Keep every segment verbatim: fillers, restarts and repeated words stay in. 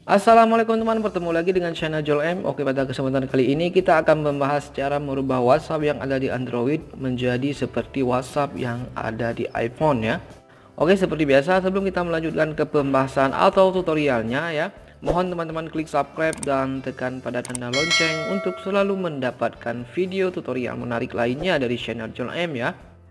Assalamualaikum teman, bertemu lagi dengan channel Joel M. Oke, pada kesempatan kali ini kita akan membahas cara merubah WhatsApp yang ada di Android menjadi seperti WhatsApp yang ada di iPhone ya. Oke, seperti biasa sebelum kita melanjutkan ke pembahasan atau tutorialnya ya, mohon teman-teman klik subscribe dan tekan pada tanda lonceng untuk selalu mendapatkan video tutorial menarik lainnya dari channel Joel M ya.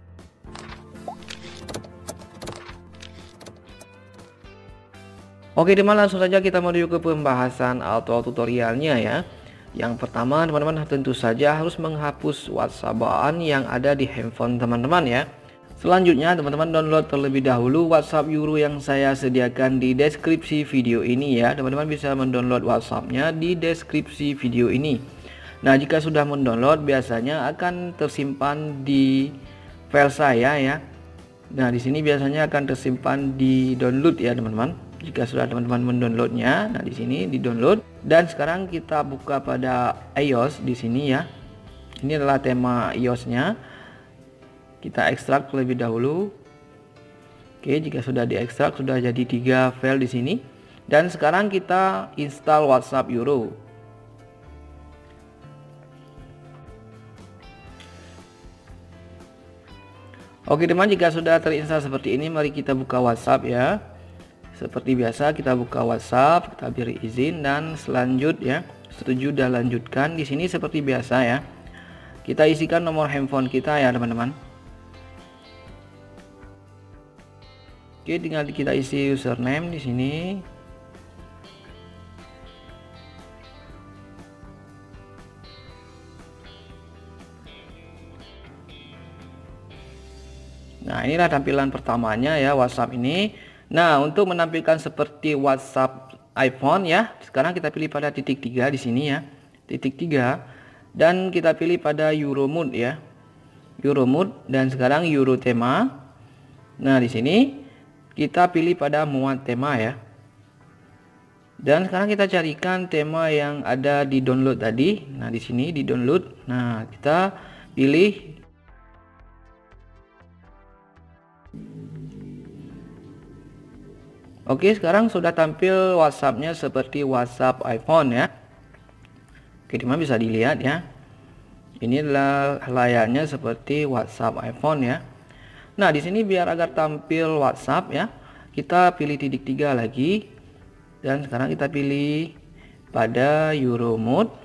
Oke teman, langsung saja kita menuju ke pembahasan atau tutorialnya ya. Yang pertama teman-teman tentu saja harus menghapus WhatsApp bawaan yang ada di handphone teman-teman ya. Selanjutnya teman-teman download terlebih dahulu WhatsApp Euro yang saya sediakan di deskripsi video ini ya. Teman-teman bisa mendownload WhatsAppnya di deskripsi video ini. Nah, jika sudah mendownload biasanya akan tersimpan di file saya ya. Nah, di sini biasanya akan tersimpan di download ya teman-teman. Jika sudah teman-teman mendownloadnya, nah di sini di download dan sekarang kita buka pada iOS di sini ya. Ini adalah tema iOS-nya. Kita ekstrak terlebih dahulu. Oke, jika sudah diekstrak sudah jadi tiga file di sini. Dan sekarang kita install WhatsApp Euro. Oke teman, jika sudah terinstall seperti ini, mari kita buka WhatsApp ya. Seperti biasa kita buka WhatsApp, kita beri izin dan selanjutnya setuju dan lanjutkan. Di sini seperti biasa ya. Kita isikan nomor handphone kita ya teman-teman. Oke, tinggal kita isi username di sini. Nah, inilah tampilan pertamanya ya WhatsApp ini. Nah, untuk menampilkan seperti WhatsApp iPhone ya, sekarang kita pilih pada titik tiga di sini ya, titik tiga, dan kita pilih pada Euro Mode ya, Euro Mode, dan sekarang Euro tema. Nah, di sini kita pilih pada muat tema ya, dan sekarang kita carikan tema yang ada di download tadi. Nah, di sini di download, nah kita pilih. Oke, sekarang sudah tampil WhatsAppnya seperti WhatsApp iPhone ya. Oke, teman bisa dilihat ya. Ini adalah layarnya seperti WhatsApp iPhone ya. Nah, di sini biar agar tampil WhatsApp ya, kita pilih titik tiga lagi. Dan sekarang kita pilih pada Euro Mode.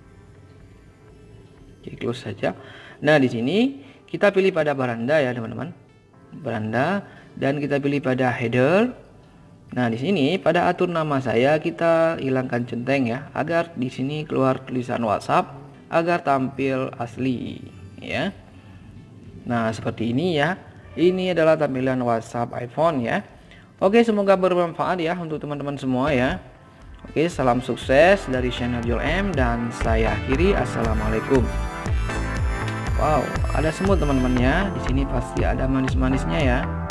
Oke, close saja. Nah, di sini kita pilih pada beranda ya, teman-teman. Beranda, dan kita pilih pada header. Nah, di sini pada atur nama saya kita hilangkan centeng ya, agar di sini keluar tulisan WhatsApp agar tampil asli ya. Nah, seperti ini ya. Ini adalah tampilan WhatsApp iPhone ya. Oke, semoga bermanfaat ya untuk teman-teman semua ya. Oke, salam sukses dari channel Joel M dan saya akhiri. Assalamualaikum. Wow, ada semut teman-teman ya. Di sini pasti ada manis-manisnya ya.